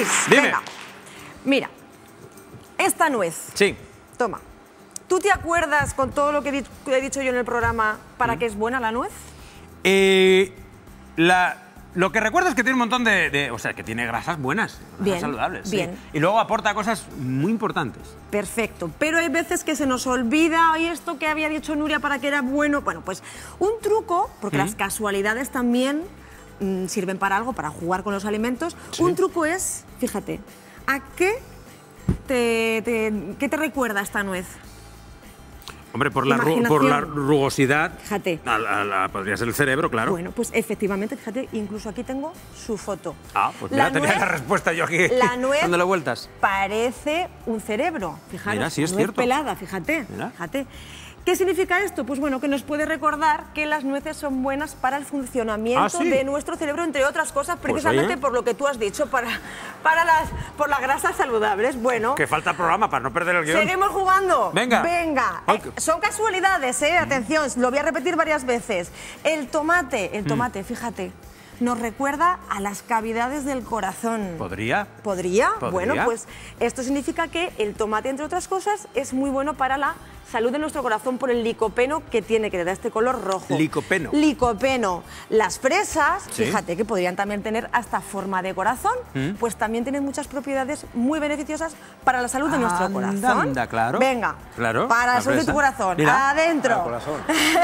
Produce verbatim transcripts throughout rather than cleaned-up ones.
Dime. Venga, mira, esta nuez. Sí. Toma. ¿Tú te acuerdas con todo lo que he, di que he dicho yo en el programa para ¿Mm? qué es buena la nuez? Eh, la, lo que recuerdo es que tiene un montón de, de... O sea, que tiene grasas buenas, grasas Bien, saludables. bien. Sí. Y luego aporta cosas muy importantes. Perfecto, pero hay veces que se nos olvida, y esto que había dicho Nuria para que era bueno. Bueno, pues un truco, porque ¿Mm? las casualidades también mmm, sirven para algo, para jugar con los alimentos. Sí. Un truco es, fíjate, ¿a qué te, te, qué te recuerda esta nuez? Hombre, por la, ru por la rugosidad, fíjate. A la, a la, podría ser el cerebro, claro. Bueno, pues efectivamente, fíjate, incluso aquí tengo su foto. Ah, pues mira, la tenía nuez, la respuesta yo aquí, la nuez dándole vueltas. Parece un cerebro, fijaros. Mira, sí es nuez cierto. pelada, fíjate, Mira. fíjate. ¿Qué significa esto? Pues bueno, que nos puede recordar que las nueces son buenas para el funcionamiento ¿Ah, sí? de nuestro cerebro, entre otras cosas, Pues precisamente oye. por lo que tú has dicho, para, para las, por las grasas saludables. Bueno, Que falta programa para no perder el guión. seguimos jugando. Venga. Venga. Ay, Eh, son casualidades, ¿eh? Atención, lo voy a repetir varias veces. El tomate, el tomate, fíjate, nos recuerda a las cavidades del corazón. ¿Podría? ¿Podría? ¿Podría? Bueno, pues esto significa que el tomate, entre otras cosas, es muy bueno para la salud de nuestro corazón por el licopeno que tiene, que le da este color rojo. Licopeno. Licopeno. Las fresas, Sí. fíjate que podrían también tener hasta forma de corazón, ¿Mm? pues también tienen muchas propiedades muy beneficiosas para la salud de nuestro Anda, corazón. anda, claro. Venga, Claro, para la la salud de tu fresa. corazón. Mira, Adentro. para el corazón.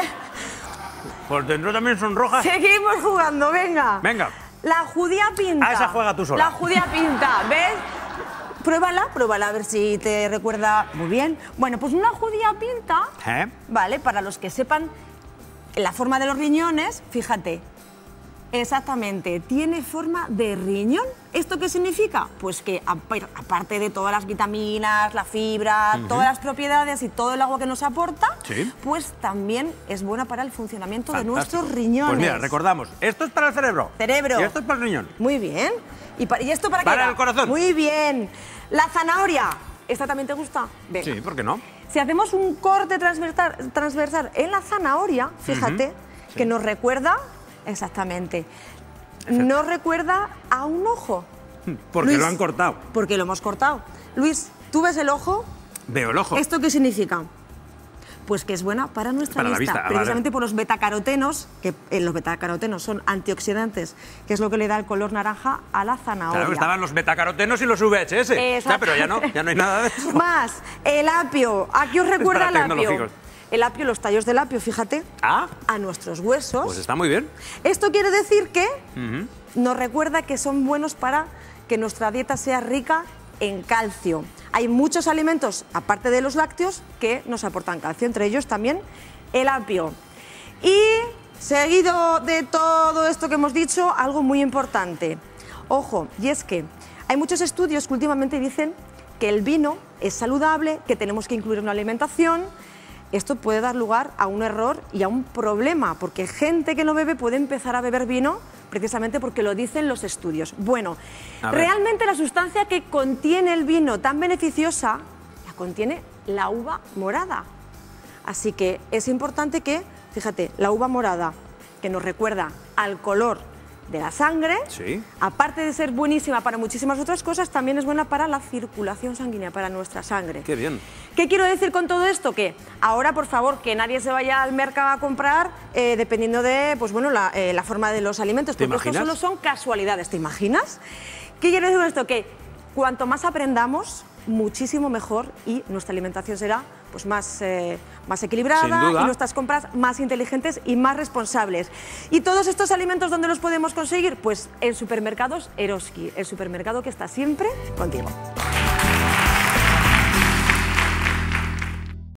Por dentro también son rojas. Seguimos jugando, venga. Venga. La judía pinta. Ah, esa juega tú sola. La judía pinta, ¿ves? Pruébala, pruébala a ver si te recuerda muy bien. Bueno, pues una judía pinta, ¿Eh? ¿vale? Para los que sepan la forma de los riñones, fíjate. Exactamente, tiene forma de riñón. ¿Esto qué significa? Pues que aparte de todas las vitaminas, la fibra, Uh-huh. todas las propiedades y todo el agua que nos aporta, Sí. pues también es buena para el funcionamiento Fantástico. de nuestros riñones. Pues mira, recordamos, esto es para el cerebro. Cerebro. Y esto es para el riñón. Muy bien. ¿Y, pa- ¿y esto para qué Para era? el corazón. Muy bien. La zanahoria. ¿Esta también te gusta? Venga. Sí, ¿por qué no? Si hacemos un corte transversal, transversal en la zanahoria, fíjate, Ujú. Sí. que nos recuerda, exactamente, nos recuerda a un ojo. Porque Luis, lo han cortado. Porque lo hemos cortado. Luis, ¿tú ves el ojo? Veo el ojo. ¿Esto qué significa? Pues que es buena para nuestra Para la vista, vista, precisamente vale. por los betacarotenos, que eh, los betacarotenos son antioxidantes, que es lo que le da el color naranja a la zanahoria. Claro, estaban los betacarotenos y los V H S. Ya, pero ya no, ya no hay nada de eso. Más, el apio. ¿A qué os recuerda para el apio? tecnológicos. El apio, los tallos del apio, fíjate, Ah, a nuestros huesos. pues está muy bien. Esto quiere decir que Ujú. nos recuerda que son buenos para que nuestra dieta sea rica en calcio. Hay muchos alimentos, aparte de los lácteos, que nos aportan calcio, entre ellos también el apio. Y seguido de todo esto que hemos dicho, algo muy importante. Ojo, y es que hay muchos estudios que últimamente dicen que el vino es saludable, que tenemos que incluir en la alimentación. Esto puede dar lugar a un error y a un problema, porque gente que no bebe puede empezar a beber vino precisamente porque lo dicen los estudios. Bueno, A ver. realmente la sustancia que contiene el vino tan beneficiosa la contiene la uva morada. Así que es importante que, fíjate, la uva morada, que nos recuerda al color de la sangre, Sí. aparte de ser buenísima para muchísimas otras cosas, también es buena para la circulación sanguínea, para nuestra sangre. Qué bien. ¿Qué quiero decir con todo esto? Que ahora, por favor, que nadie se vaya al mercado a comprar eh, dependiendo de, pues bueno, la, eh, la forma de los alimentos, ¿Te porque esto imaginas? solo son casualidades, ¿te imaginas? ¿Qué quiero decir con esto? Que cuanto más aprendamos, muchísimo mejor y nuestra alimentación será pues más, eh, más Sin equilibrada duda. y nuestras compras más inteligentes y más responsables. ¿Y todos estos alimentos dónde los podemos conseguir? Pues en supermercados Eroski, el supermercado que está siempre contigo.